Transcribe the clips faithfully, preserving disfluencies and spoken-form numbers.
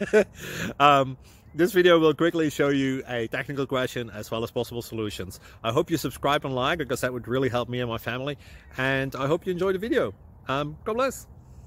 um, this video will quickly show you a technical question as well as possible solutions. I hope you subscribe and like, because that would really help me and my family. And I hope you enjoy the video. Um, God bless.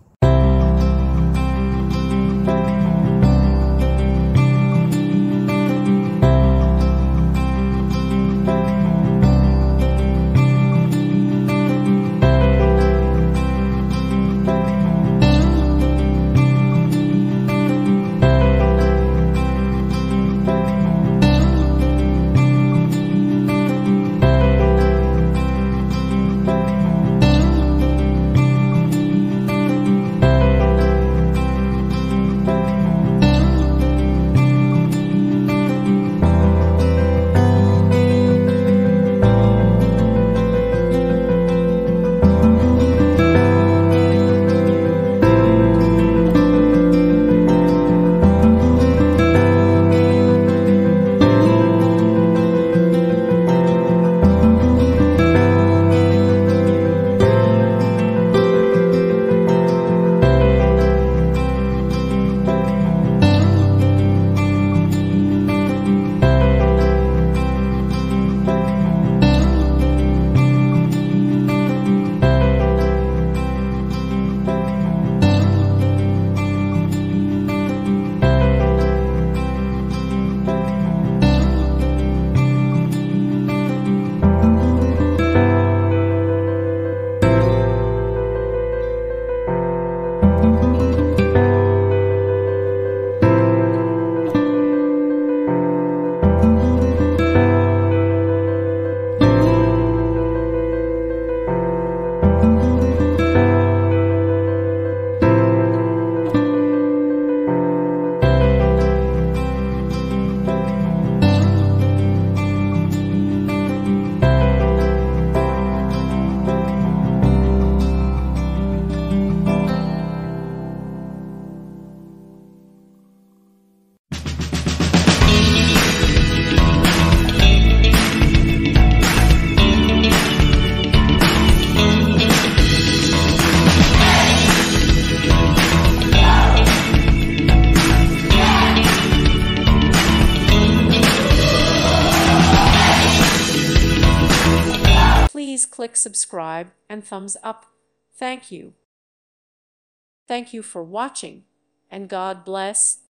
Please click subscribe and thumbs up. Thank you. Thank you for watching, and God bless.